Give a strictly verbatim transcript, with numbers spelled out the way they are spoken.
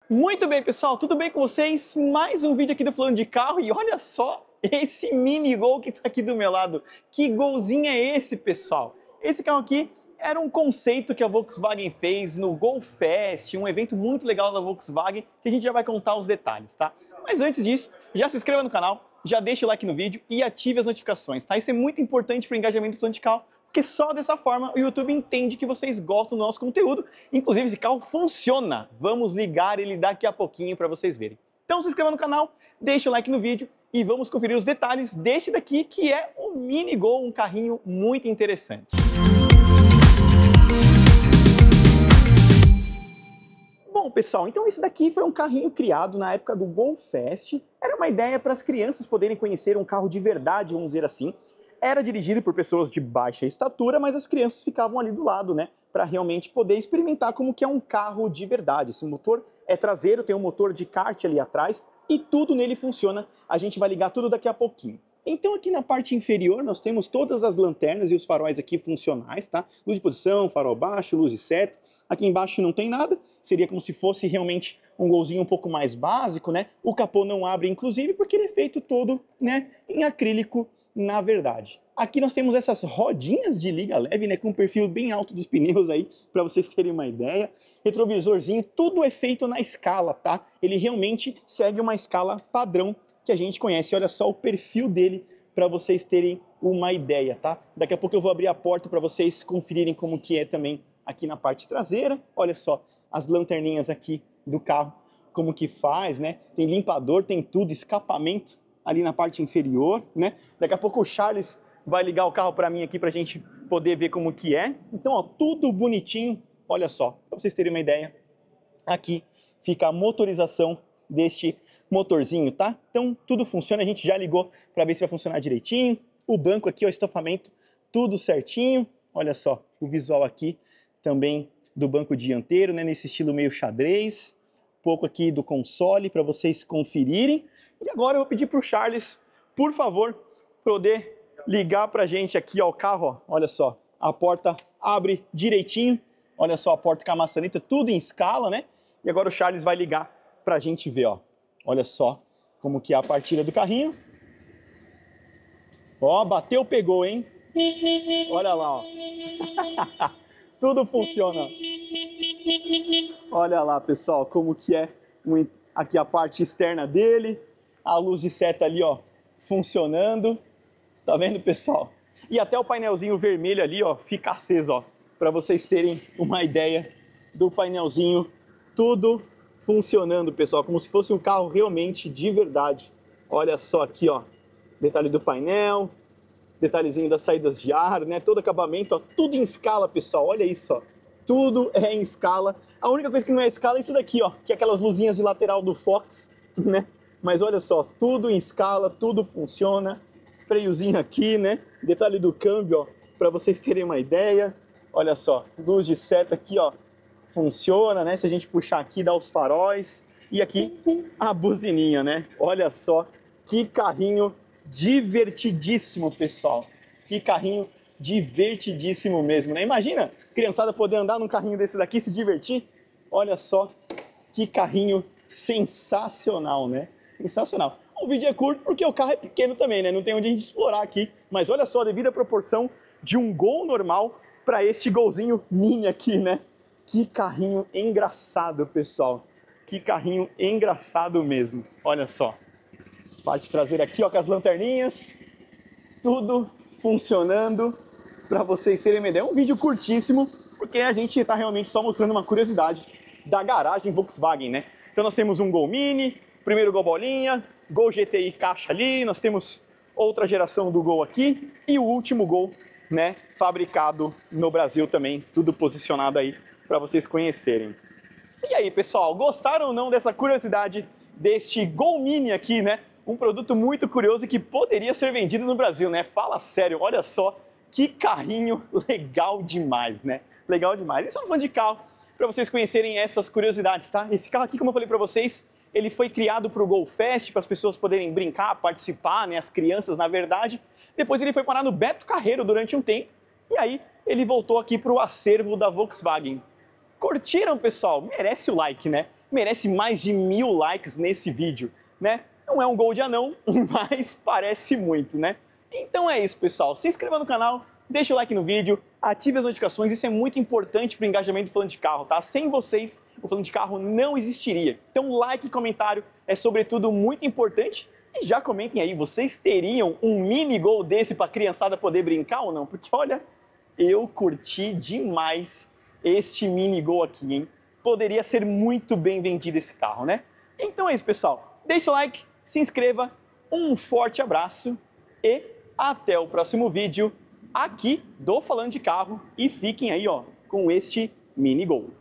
Muito bem, pessoal, tudo bem com vocês? Mais um vídeo aqui do Falando de Carro e olha só esse mini Gol que está aqui do meu lado. Que golzinho é esse, pessoal? Esse carro aqui era um conceito que a Volkswagen fez no Gol Fest, um evento muito legal da Volkswagen que a gente já vai contar os detalhes, tá? Mas antes disso, já se inscreva no canal, já deixa o like no vídeo e ative as notificações, tá? Isso é muito importante para o engajamento do Falando de Carro, porque só dessa forma o YouTube entende que vocês gostam do nosso conteúdo. Inclusive, esse carro funciona. Vamos ligar ele daqui a pouquinho para vocês verem. Então se inscreva no canal, deixe o like no vídeo e vamos conferir os detalhes desse daqui, que é o Mini Gol, um carrinho muito interessante. Bom, pessoal, então esse daqui foi um carrinho criado na época do Gol Fest. Era uma ideia para as crianças poderem conhecer um carro de verdade, vamos dizer assim. Era dirigido por pessoas de baixa estatura, mas as crianças ficavam ali do lado, né? Para realmente poder experimentar como que é um carro de verdade. Esse motor é traseiro, tem um motor de kart ali atrás e tudo nele funciona. A gente vai ligar tudo daqui a pouquinho. Então aqui na parte inferior nós temos todas as lanternas e os faróis aqui funcionais, tá? Luz de posição, farol baixo, luz de seta. Aqui embaixo não tem nada, seria como se fosse realmente um golzinho um pouco mais básico, né? O capô não abre, inclusive, porque ele é feito todo, né, em acrílico, na verdade. Aqui nós temos essas rodinhas de liga leve, né, com um perfil bem alto dos pneus aí, para vocês terem uma ideia. Retrovisorzinho, tudo é feito na escala, tá? Ele realmente segue uma escala padrão que a gente conhece. Olha só o perfil dele, para vocês terem uma ideia, tá? Daqui a pouco eu vou abrir a porta para vocês conferirem como que é também aqui na parte traseira. Olha só as lanterninhas aqui do carro, como que faz, né? Tem limpador, tem tudo, escapamento ali na parte inferior, né? Daqui a pouco o Charles vai ligar o carro para mim aqui para a gente poder ver como que é. Então, ó, tudo bonitinho. Olha só, para vocês terem uma ideia, aqui fica a motorização deste motorzinho, tá? Então, tudo funciona, a gente já ligou para ver se vai funcionar direitinho. O banco aqui, ó, estofamento, tudo certinho. Olha só, o visual aqui também do banco dianteiro, né, nesse estilo meio xadrez. Um pouco aqui do console para vocês conferirem. E agora eu vou pedir para o Charles, por favor, poder ligar para a gente aqui, ó, o carro, ó. Olha só, a porta abre direitinho, olha só a porta com a maçaneta, tudo em escala, né? E agora o Charles vai ligar para a gente ver, ó. Olha só como que é a partida do carrinho. Ó, bateu, pegou, hein? Olha lá, ó. Tudo funciona. Olha lá, pessoal, como que é aqui a parte externa dele. A luz de seta ali, ó, funcionando. Tá vendo, pessoal? E até o painelzinho vermelho ali, ó, fica aceso, ó, para vocês terem uma ideia do painelzinho. Tudo funcionando, pessoal, como se fosse um carro realmente de verdade. Olha só aqui, ó, detalhe do painel, detalhezinho das saídas de ar, né? Todo acabamento, ó, tudo em escala, pessoal. Olha isso, ó. Tudo é em escala. A única coisa que não é escala é isso daqui, ó, que é aquelas luzinhas de lateral do Fox, né? Mas olha só, tudo em escala, tudo funciona. Freiozinho aqui, né? Detalhe do câmbio, ó, para vocês terem uma ideia. Olha só, luz de seta aqui, ó, funciona, né? Se a gente puxar aqui, dá os faróis. E aqui a buzininha, né? Olha só que carrinho divertidíssimo, pessoal. Que carrinho divertidíssimo mesmo, né? Imagina, criançada poder andar num carrinho desse daqui e se divertir. Olha só que carrinho sensacional, né? Sensacional. O vídeo é curto porque o carro é pequeno também, né? Não tem onde a gente explorar aqui. Mas olha só, devido à proporção de um Gol normal para este Golzinho mini aqui, né? Que carrinho engraçado, pessoal. Que carrinho engraçado mesmo. Olha só. Parte traseira aqui, ó, com as lanterninhas. Tudo funcionando para vocês terem uma ideia. É um vídeo curtíssimo, porque a gente está realmente só mostrando uma curiosidade da garagem Volkswagen, né? Então nós temos um Gol Mini, primeiro Gol Bolinha, Gol G T I caixa ali, nós temos outra geração do Gol aqui e o último Gol, né, fabricado no Brasil também, tudo posicionado aí para vocês conhecerem. E aí, pessoal, gostaram ou não dessa curiosidade deste Gol Mini aqui, né? Um produto muito curioso que poderia ser vendido no Brasil, né? Fala sério, olha só que carrinho legal demais, né? Legal demais. Isso é um fã de carro, para vocês conhecerem essas curiosidades, tá? Esse carro aqui, como eu falei para vocês, ele foi criado para o Gol Fest, para as pessoas poderem brincar, participar, né? As crianças, na verdade. Depois ele foi parar no Beto Carreiro durante um tempo, e aí ele voltou aqui para o acervo da Volkswagen. Curtiram, pessoal? Merece o like, né? merece mais de mil likes nesse vídeo, né? Não é um gol de anão, mas parece muito, né? Então é isso, pessoal. Se inscreva no canal, deixa o like no vídeo, ative as notificações, isso é muito importante para o engajamento do Falando de Carro, tá? Sem vocês, o Falando de Carro não existiria. Então like e comentário é sobretudo muito importante. E já comentem aí, vocês teriam um mini gol desse para a criançada poder brincar ou não? Porque olha, eu curti demais este mini gol aqui, hein? Poderia ser muito bem vendido esse carro, né? Então é isso, pessoal. Deixa o like, se inscreva, um forte abraço e até o próximo vídeo aqui do Falando de Carro. E fiquem aí, ó, com este mini gol.